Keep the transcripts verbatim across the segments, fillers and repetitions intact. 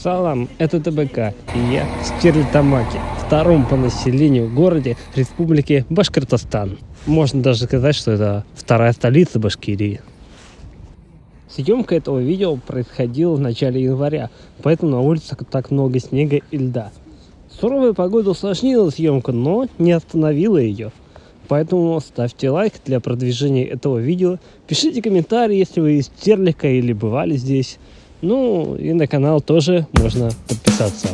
Салам, это ТБК, и я в Стерлитамаке, втором по населению городе Республики Башкортостан. Можно даже сказать, что это вторая столица Башкирии. Съемка этого видео происходила в начале января, поэтому на улице так много снега и льда. Суровая погода усложнила съемку, но не остановила ее. Поэтому ставьте лайк для продвижения этого видео, пишите комментарии, если вы из Стерлика или бывали здесь. Ну и на канал тоже можно подписаться.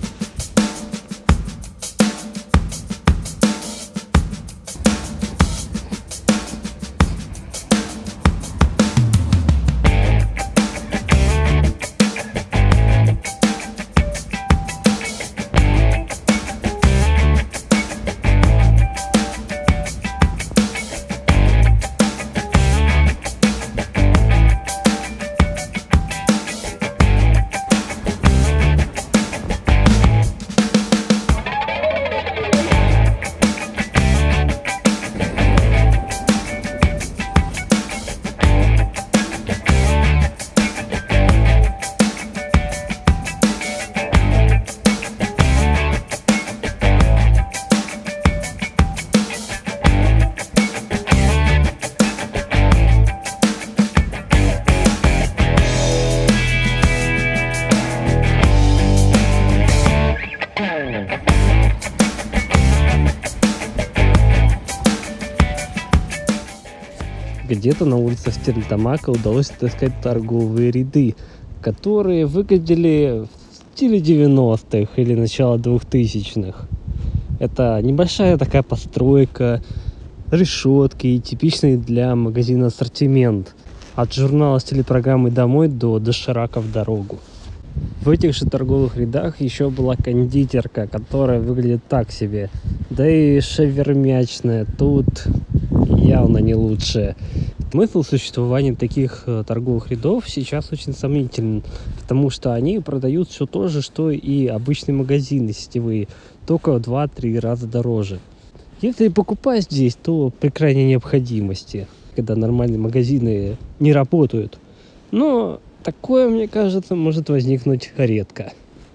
Где-то на улицах Стерлитамака удалось отыскать торговые ряды, которые выглядели в стиле девяностых или начала двухтысячных. Это небольшая такая постройка, решетки и типичный для магазина ассортимент. От журнала с телепрограммой «Домой» до «Доширака в дорогу». В этих же торговых рядах еще была кондитерка, которая выглядит так себе. Да и шавермячная тут явно не лучшая. Смысл существования таких э, торговых рядов сейчас очень сомнителен, потому что они продают все то же, что и обычные магазины сетевые, только в два-три раза дороже. Если покупать здесь, то при крайней необходимости, когда нормальные магазины не работают. Но такое, мне кажется, может возникнуть редко.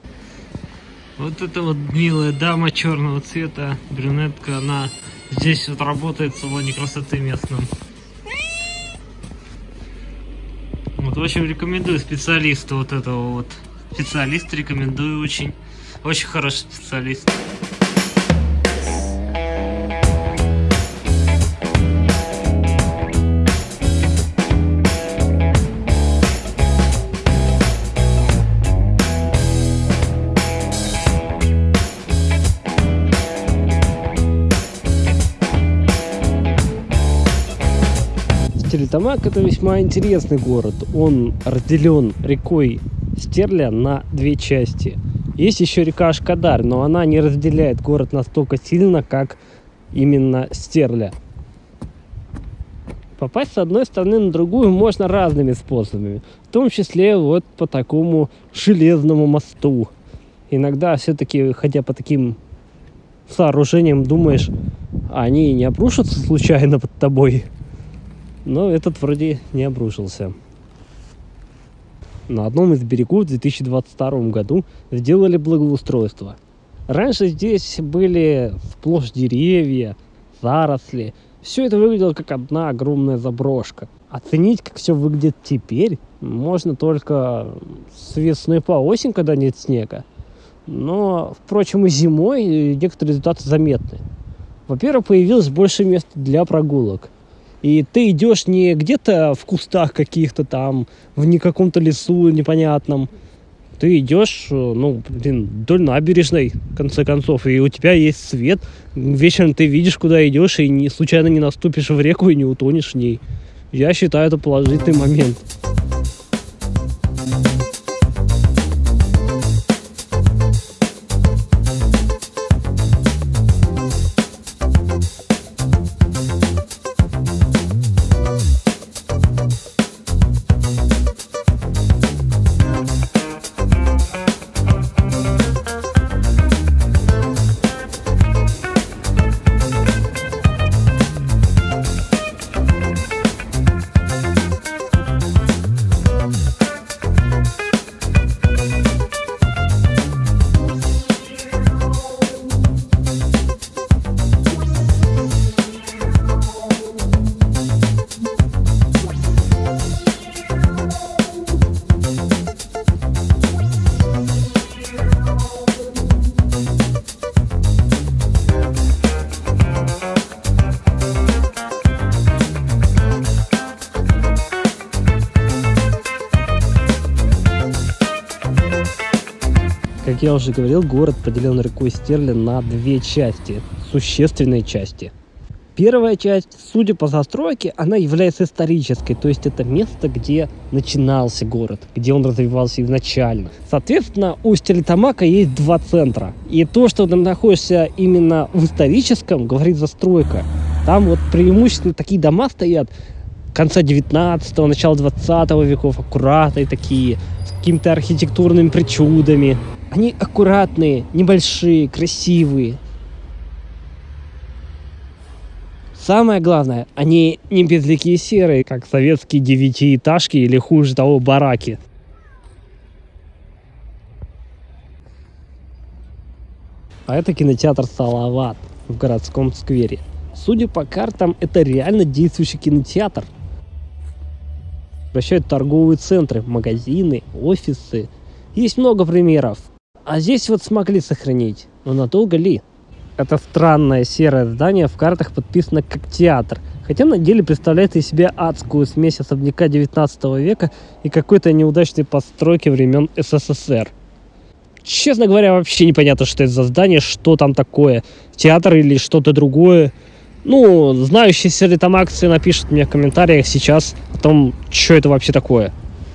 Вот эта вот милая дама черного цвета, брюнетка, она здесь вот работает в салоне красоты местном. Вот, в общем, рекомендую специалисту вот этого вот. Специалист рекомендую очень. Очень хороший специалист. Стерлитамак — это весьма интересный город. Он разделен рекой Стерля на две части. Есть еще река Ашкадар, но она не разделяет город настолько сильно, как именно Стерля. Попасть с одной стороны на другую можно разными способами, в том числе вот по такому железному мосту. Иногда все-таки, ходя по таким сооружениям, думаешь, они не обрушатся случайно под тобой. Но этот вроде не обрушился. На одном из берегов в две тысячи двадцать втором году сделали благоустройство. Раньше здесь были сплошь деревья, заросли. Все это выглядело как одна огромная заброшка. Оценить, как все выглядит теперь, можно только с весны по осень, когда нет снега. Но, впрочем, и зимой некоторые результаты заметны. Во-первых, появилось больше мест для прогулок. И ты идешь не где-то в кустах каких-то там, в не каком-то лесу непонятном. Ты идешь, ну, блин, вдоль набережной, в конце концов, и у тебя есть свет. Вечером ты видишь, куда идешь, и не, случайно не наступишь в реку и не утонешь в ней. Я считаю, это положительный момент. Как я уже говорил, город поделен рекой Стерли на две части, существенные части. Первая часть, судя по застройке, она является исторической, то есть это место, где начинался город, где он развивался изначально. Соответственно, у Стерлитамака есть два центра. И то, что ты находишься именно в историческом, говорит застройка. Там вот преимущественно такие дома стоят конца девятнадцатого, начала двадцатого веков, аккуратные такие, с какими-то архитектурными причудами. Они аккуратные, небольшие, красивые. Самое главное, они не безликие серые, как советские девятиэтажки или, хуже того, бараки. А это кинотеатр «Салават» в городском сквере. Судя по картам, это реально действующий кинотеатр. Вращают торговые центры, магазины, офисы. Есть много примеров. А здесь вот смогли сохранить. Но надолго ли? Это странное серое здание в картах подписано как театр, хотя на деле представляет из себя адскую смесь особняка девятнадцатого века и какой-то неудачной постройки времен эс эс эс эр. Честно говоря, вообще непонятно, что это за здание, что там такое, театр или что-то другое. Ну, знающие Стерлитамакцы напишут мне в комментариях сейчас о том, что это вообще такое.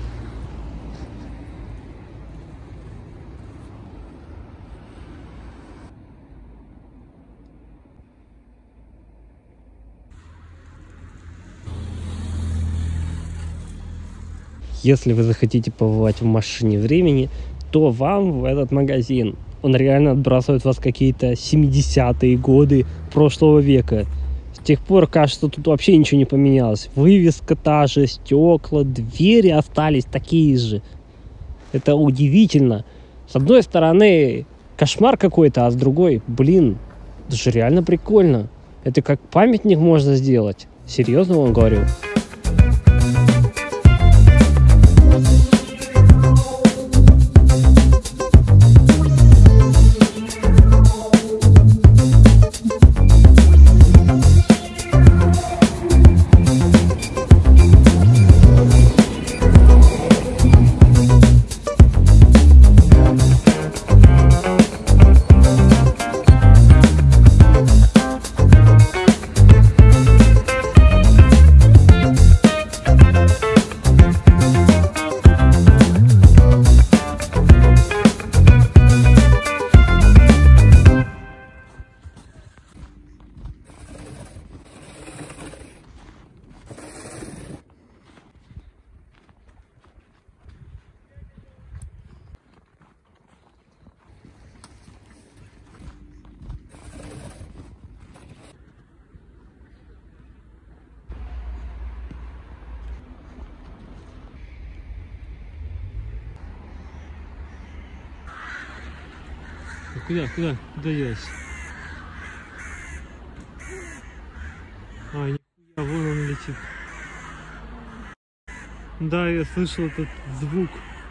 Если вы захотите побывать в машине времени, то вам в этот магазин. Он реально отбрасывает вас какие-то семидесятые годы прошлого века. С тех пор, кажется, тут вообще ничего не поменялось. Вывеска та же, стекла, двери остались такие же. Это удивительно. С одной стороны, кошмар какой-то, а с другой, блин, это же реально прикольно. Это как памятник можно сделать. Серьезно вам говорю. Куда, куда, куда делась? А, нихуя, вон он летит. Да, я слышал этот звук.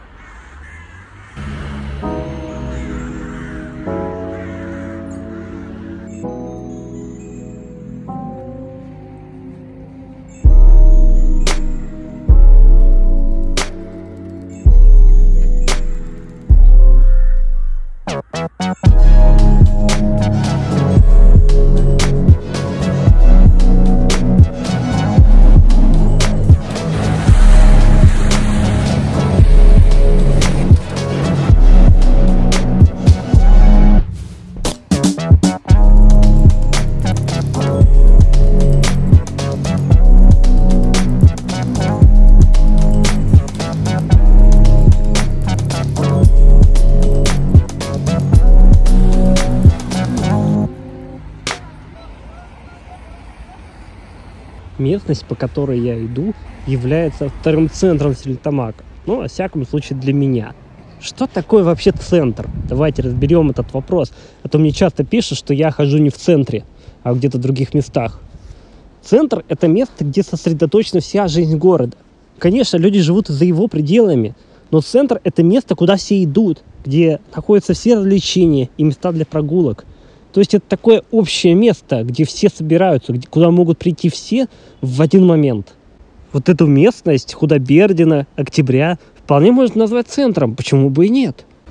Местность, по которой я иду, является вторым центром Стерлитамака. Ну, во всяком случае, для меня. Что такое вообще центр? Давайте разберем этот вопрос. А то мне часто пишут, что я хожу не в центре, а где-то в других местах. Центр – это место, где сосредоточена вся жизнь города. Конечно, люди живут за его пределами, но центр – это место, куда все идут, где находятся все развлечения и места для прогулок. То есть это такое общее место, где все собираются, где, куда могут прийти все в один момент. Вот эту местность Худобердина, Октября вполне можно назвать центром, почему бы и нет.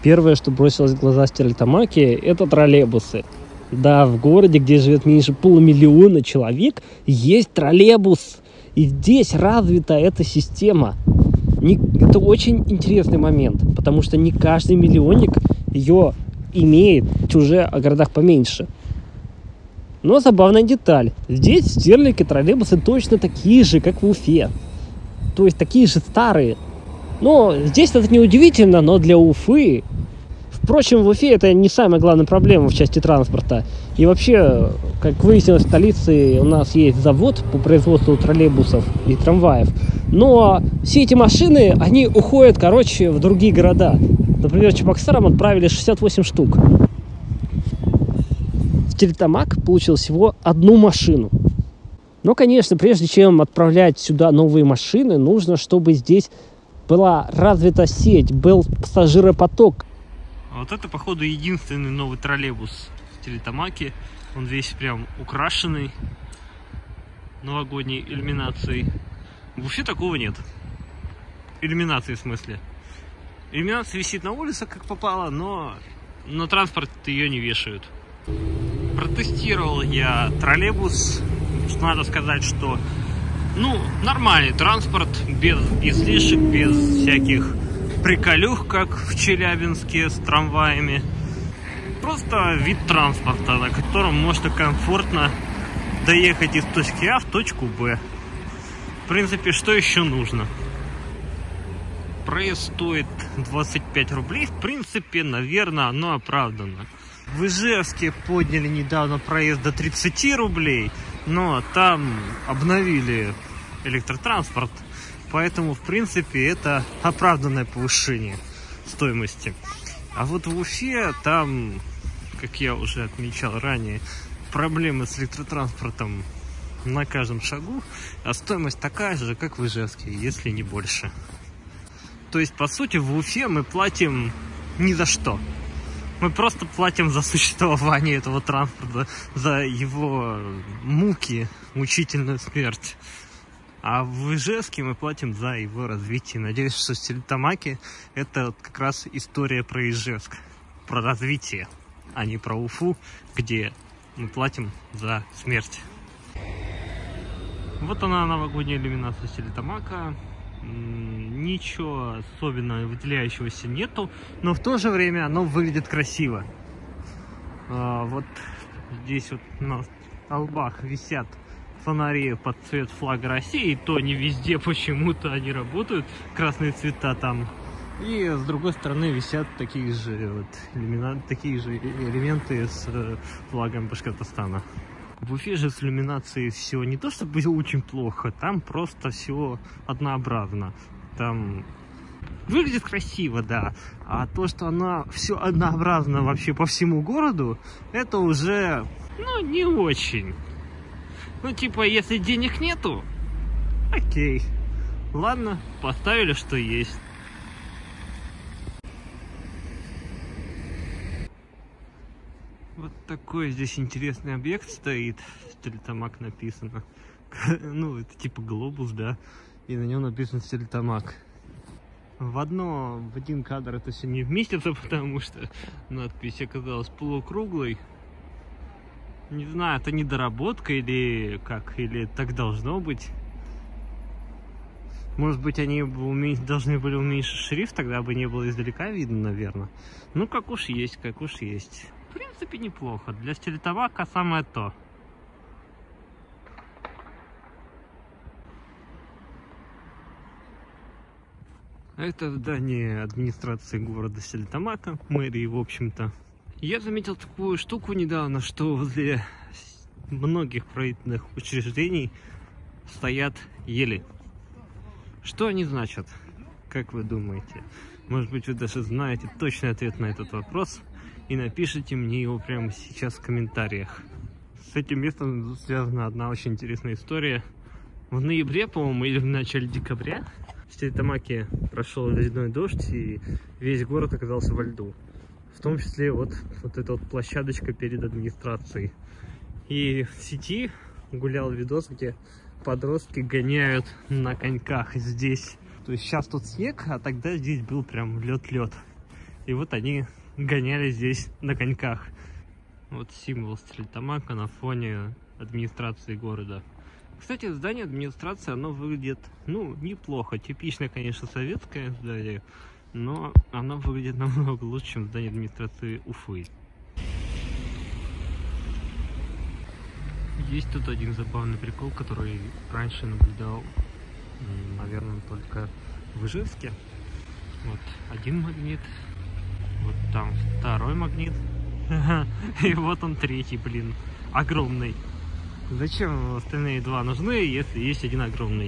Первое, что бросилось в глаза Стерлитамаке, это троллейбусы. Да, в городе, где живет меньше полумиллиона человек, есть троллейбус. И здесь развита эта система. Не, это очень интересный момент, потому что не каждый миллионник ее имеет, уже о городах поменьше. Но забавная деталь. Здесь в Стерлике троллейбусы точно такие же, как в Уфе. То есть такие же старые. Но здесь это не удивительно, но для Уфы... Впрочем, в Уфе это не самая главная проблема в части транспорта. И вообще, как выяснилось, в столице у нас есть завод по производству троллейбусов и трамваев. Но все эти машины, они уходят, короче, в другие города. Например, Чебоксарам отправили шестьдесят восемь штук. Стерлитамак получил всего одну машину. Но, конечно, прежде чем отправлять сюда новые машины, нужно, чтобы здесь была развита сеть, был пассажиропоток. Вот это, походу, единственный новый троллейбус в Стерлитамаке. Он весь прям украшенный новогодней иллюминацией. В Уфе такого нет. Иллюминации, в смысле. Иллюминация висит на улице, как попало, но на транспорт ее не вешают. Протестировал я троллейбус. Надо сказать, что ну, нормальный транспорт, без излишек, без всяких приколюх, как в Челябинске с трамваями. Просто вид транспорта, на котором можно комфортно доехать из точки А в точку Б. В принципе, что еще нужно? Проезд стоит двадцать пять рублей. В принципе, наверное, оно оправдано. В Ижевске подняли недавно проезд до тридцати рублей, но там обновили электротранспорт. Поэтому, в принципе, это оправданное повышение стоимости. А вот в Уфе там, как я уже отмечал ранее, проблемы с электротранспортом на каждом шагу, а стоимость такая же, как в Ижевске, если не больше. То есть, по сути, в Уфе мы платим ни за что. Мы просто платим за существование этого транспорта, за его муки, мучительную смерть. А в Ижевске мы платим за его развитие. Надеюсь, что в Стерлитамаке это вот как раз история про Ижевск, про развитие, а не про Уфу, где мы платим за смерть. Вот она, новогодняя иллюминация Стерлитамака. Ничего особенно выделяющегося нету, но в то же время оно выглядит красиво. А, вот здесь вот на столбах висят фонари под цвет флага России, и то не везде почему-то они работают, красные цвета там. И с другой стороны висят такие же, вот, иллюмина... такие же элементы с флагом Башкортостана. В Уфе же с иллюминацией все не то чтобы очень плохо, там просто все однообразно. Там выглядит красиво, да. А то, что она все однообразно вообще по всему городу, это уже, ну, не очень. Ну, типа, если денег нету, окей. Ладно, поставили, что есть. Вот такой здесь интересный объект стоит. Стерлитамак написано. Ну, это типа глобус, да. И на нем написано Стерлитамак. В одно, в один кадр это все не вместится, потому что надпись оказалась полукруглой. Не знаю, это недоработка или как, или так должно быть. Может быть, они уме... должны были уменьшить шрифт, тогда бы не было издалека видно, наверное. Ну, как уж есть, как уж есть. В принципе, неплохо. Для Стерлитамака самое то. Это здание администрации города Стерлитамака, мэрии, в общем-то. Я заметил такую штуку недавно, что возле многих правительственных учреждений стоят ели. Что они значат? Как вы думаете? Может быть, вы даже знаете точный ответ на этот вопрос и напишите мне его прямо сейчас в комментариях. С этим местом связана одна очень интересная история. В ноябре, по-моему, или в начале декабря в Стерлитамаке прошел ледяной дождь, и весь город оказался во льду. В том числе вот, вот эта вот площадочка перед администрацией. И в сети гулял видос, где подростки гоняют на коньках здесь. То есть сейчас тут снег, а тогда здесь был прям лед-лед. И вот они гоняли здесь на коньках. Вот символ Стерлитамака на фоне администрации города. Кстати, здание администрации, оно выглядит, ну, неплохо. Типичное, конечно, советское здание, но оно выглядит намного лучше, чем здание администрации Уфы. Есть тут один забавный прикол, который раньше наблюдал, наверное, только в Ижевске. Вот один магнит, вот там второй магнит, и вот он третий, блин, огромный. Зачем остальные два нужны, если есть один огромный?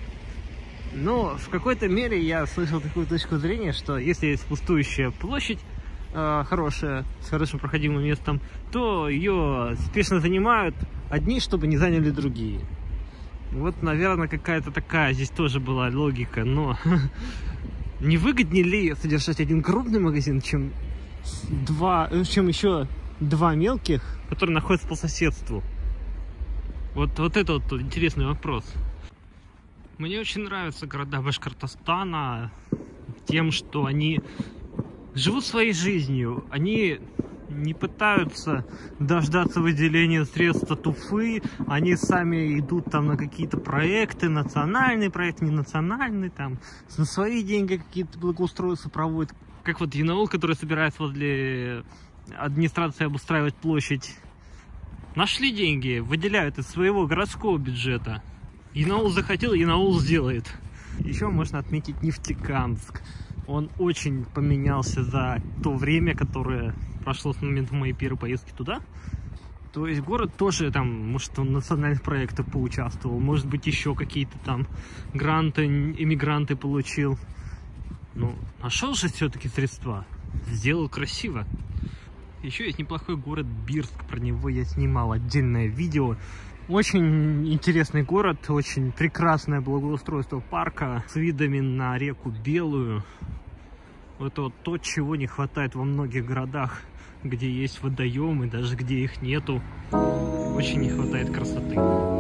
Но в какой-то мере я слышал такую точку зрения, что если есть пустующая площадь, э, хорошая, с хорошим проходимым местом, то ее спешно занимают одни, чтобы не заняли другие. Вот, наверное, какая-то такая здесь тоже была логика, но не выгоднее ли содержать один крупный магазин, чем два, чем еще два мелких, которые находятся по соседству? Вот, вот это вот интересный вопрос. Мне очень нравятся города Башкортостана тем, что они живут своей жизнью. Они не пытаются дождаться выделения средств от Уфы. Они сами идут там на какие-то проекты, национальные проекты, не национальные, там на свои деньги какие-то благоустройства проводят. Как вот Янаул, который собирается возле администрации обустраивать площадь. Нашли деньги, выделяют из своего городского бюджета. Янаул захотел, Янаул сделает. Еще можно отметить Нефтекамск. Он очень поменялся за то время, которое прошло с момента моей первой поездки туда. То есть город тоже там, может, он в национальных проектах поучаствовал, может быть, еще какие-то там гранты, иммигранты получил. Ну, нашел же все-таки средства, сделал красиво. Еще есть неплохой город Бирск, про него я снимал отдельное видео. Очень интересный город, очень прекрасное благоустройство парка с видами на реку Белую. Это вот то, чего не хватает во многих городах, где есть водоемы, даже где их нету. Очень не хватает красоты.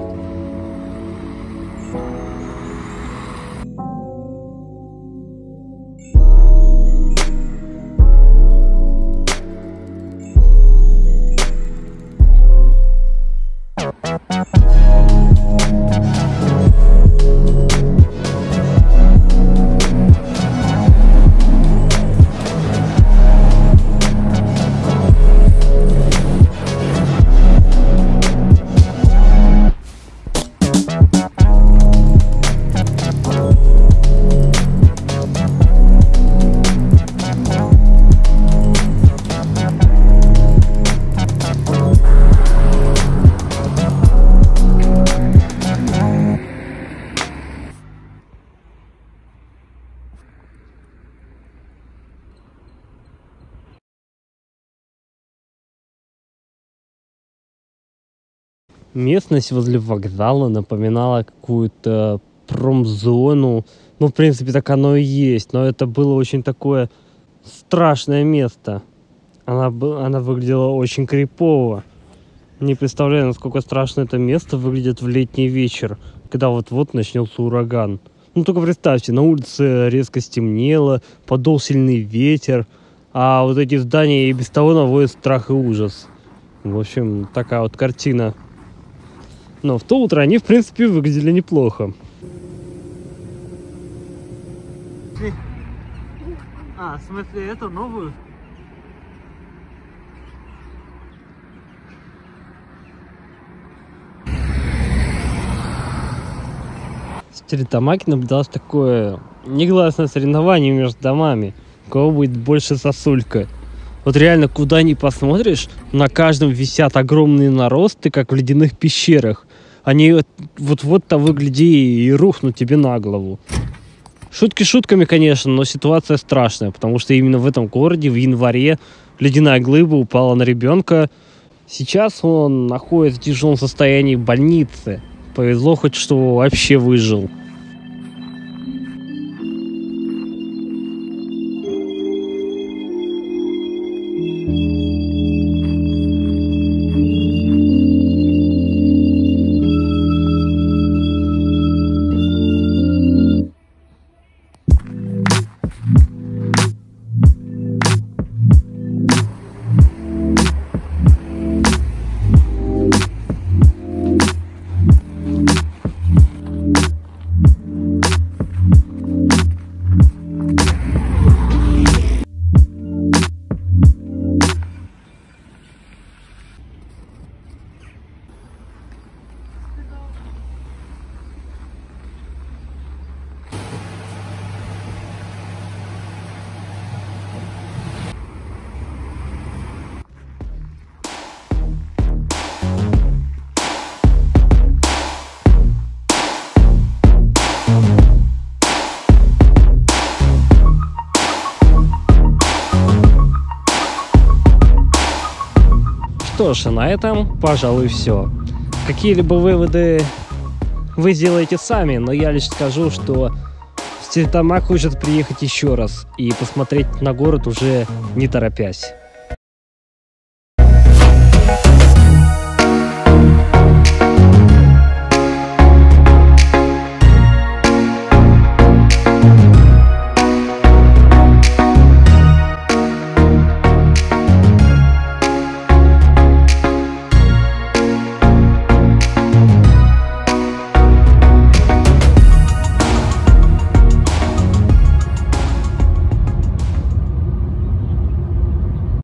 Местность возле вокзала напоминала какую-то промзону. Ну, в принципе, так оно и есть. Но это было очень такое страшное место. Она, она выглядела очень крипово. Не представляю, насколько страшно это место выглядит в летний вечер, когда вот-вот начнется ураган. Ну, только представьте, на улице резко стемнело, подул сильный ветер, а вот эти здания и без того наводят страх и ужас. В общем, такая вот картина. Но в то утро они, в принципе, выглядели неплохо. А, в смысле, эту новую? В Стерлитамаке наблюдалось такое негласное соревнование между домами. У кого будет больше сосулька. Вот реально, куда ни посмотришь, на каждом висят огромные наросты, как в ледяных пещерах. Они вот-вот того гляди и рухнут тебе на голову. Шутки шутками, конечно, но ситуация страшная, потому что именно в этом городе в январе ледяная глыба упала на ребенка. Сейчас он находится в тяжелом состоянии в больнице. Повезло хоть, что вообще выжил. что ж, на этом, пожалуй, все. Какие-либо выводы вы сделаете сами, но я лишь скажу, что в Стерлитамак хочет приехать еще раз и посмотреть на город уже не торопясь.